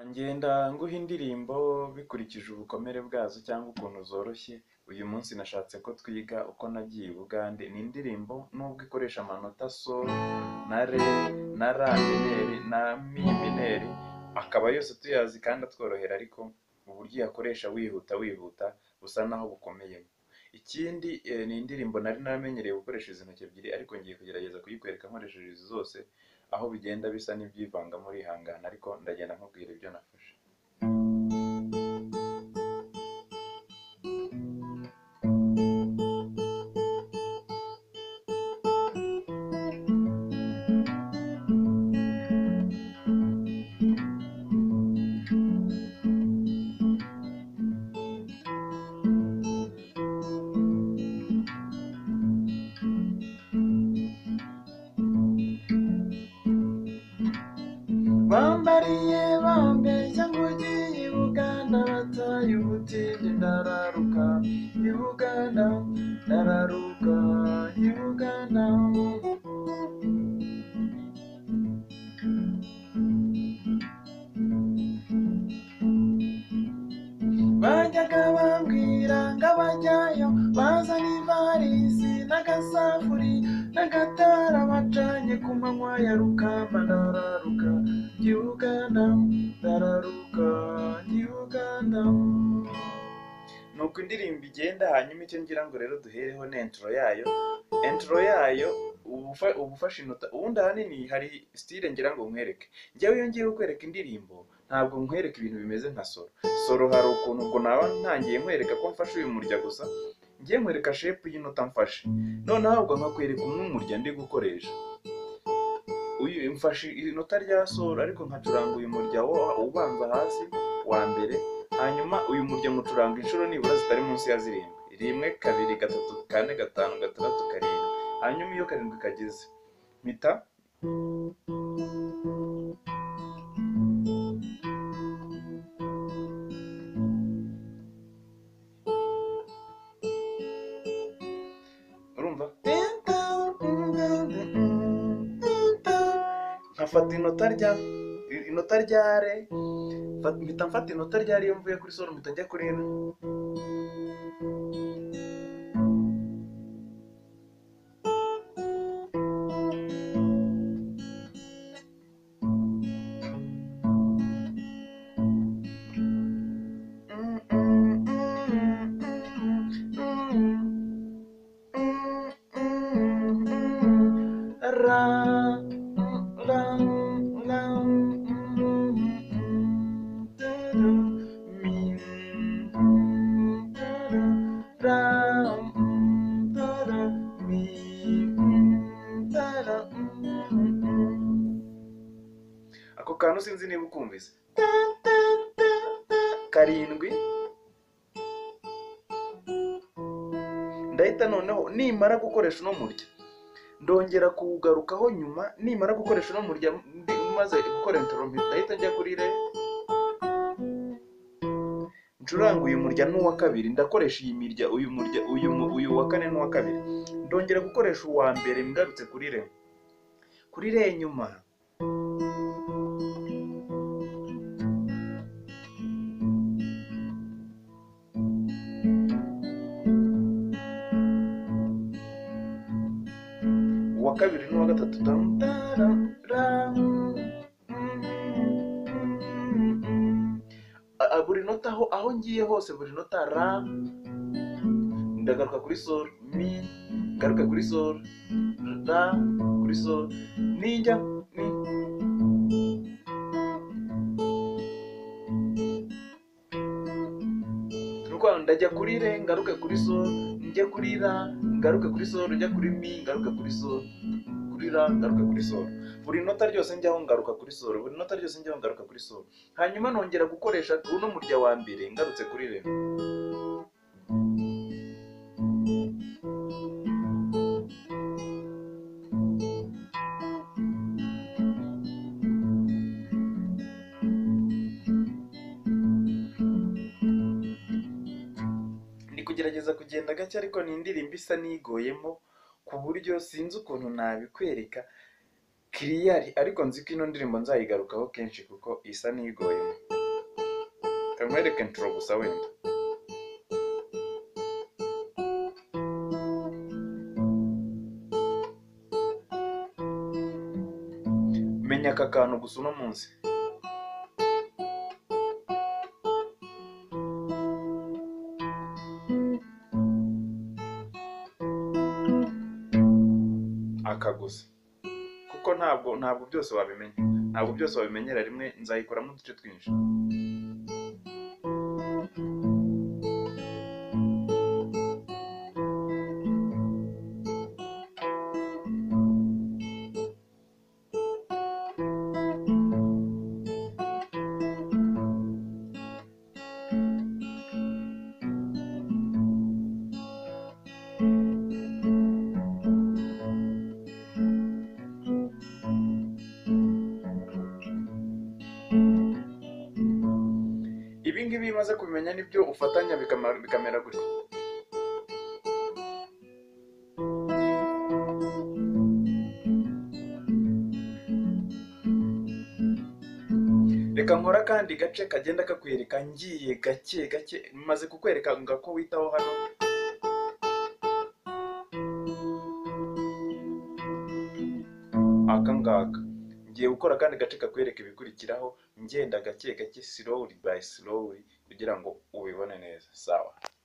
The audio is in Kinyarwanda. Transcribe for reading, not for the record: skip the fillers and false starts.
Ngenda nguha indirimbo bikurikije ubukomere bwazo cyangwa ukuntu zoroshye. Uyu munsi nashatse ko twiga uko nagiye i Bugande. Ni indirimbo nubwo ikoresha amanota sol na re na la mineri na mi mineri, akaba yose tuyazi kandi atworohera, ariko uburyo uyakoresha wihuta busa naho bukomeyemo. Ikindi ni indirimbo nari naramenyereye gukoresha izi ntoki ebyiri, ariko ngiye kugerageza kuyikwereka nkoresheje izi zose, aho bigenda bisa n'ibyivanga muri ihangana, ariko ndagenda nkubwira ibyo nafashe. Bambariye bambeshya ngo ugiye i Buganda, bataye ubutindi ndararuka i Buganda, ndararuka i Buganda. Bajyaga bambwira ngo abajyayo bazana ivarisi n'agasafuri n'agatara bacanye ku manywa ya rukamba, ndararuka i Buganda, ndararuka i Buganda. Nuko indirimbo igenda, hanyuma icyo ngira ngo rero duhereho ni intro yayo. Intro yayo uba ufashe inota, ubundi ahanini hari style ngira ngo nkwereke. Njyewe iyo ngiye kukwereka indirimbo ntabwo nkwereka ibintu bimeze nka solo. Solo hari ukuntu ubwo naba ntangiye nkwereka ko mfashe uyu murya gusa, ngiye nkwereka shape y'inota mfashe, noneho ahubwo nkakwereka umwe umurya ndi gukoresha. Uyu mfashe inota rya solo, ariko nkacuranga uyu murya ubanza hasi wa mbere, hanyuma uyu murya mucuranga inshuro nibura zitari munsi ya zirindwi: 1 2 3 4 5 6 7, hanyuma iyo karindwi kageze mpita urumva nkafata inota rya re, mpita mfata inota rya re, iyo mvuye kuri solo mpita njya kuri re. Ako kantu sinzi niba ukumvise. Karindwi, ndahita noneho nimara gukoresha uno murya ndongera kuwugarukaho nyuma. Nimara gukoresha uno murya maze gukora intro, ndahita njya kuri re, ncuranga uyu murya n'uwa kabiri, ndakoresha iyi mirya, uyu murya uyu wa kane n'uwa kabiri, ndongera gukoresha uwa mbere ngarutse kuri re. Kuri re nyuma uwa kabiri n'uwa gatatu, buri nota aho ngiye hose, buri nota ra, ndagaruka kuri sol, mi, ngaruka kuri sol, ra, kuri sol, ninjya mi, nuko ndajya kuri re, ngaruka kuri sol, njya kuri ra, ngaruka kuri sol, njya kuri mi, ngaruka kuri sol, kuri ra, ngaruka kuri sol. Buri nota ryose njyaho ngaruka kuri sol, buri nota ryose njyaho ngaruka kuri sol, hanyuma nongera gukoresha uno murya wa mbere ngarutse kuri re. Ndi kugerageza kugenda gake, ariko ni indirimbo isa nigoyemo ku buryo sinzi ukuntu nabikwereka kiriyari, ariko nzi ko ino ndirimbo nzayigarukaho kenshi kuko isa nigoyemo. nkwereke intro gusa wenda. Menya aka kantu gusa uno munsi. Aka gusa kuko ntabwo byose wabimenya, ntabwo byose wabimenyera rimwe, nzayikoramo uduce twinshi. Ibi ngibi bimaze kubimenya nibyo ufatanya bikamera gutya. Reka nkora kandi gace kagenda kakwereka ngiye gake gake, maze kukwereka ko witaho hano. Aka ngaka ngiye gukora kandi gace kakwereka ibikurikiraho, ngenda gake gake, slowly by slowly, kugira ngo ubibone neza. Sawa.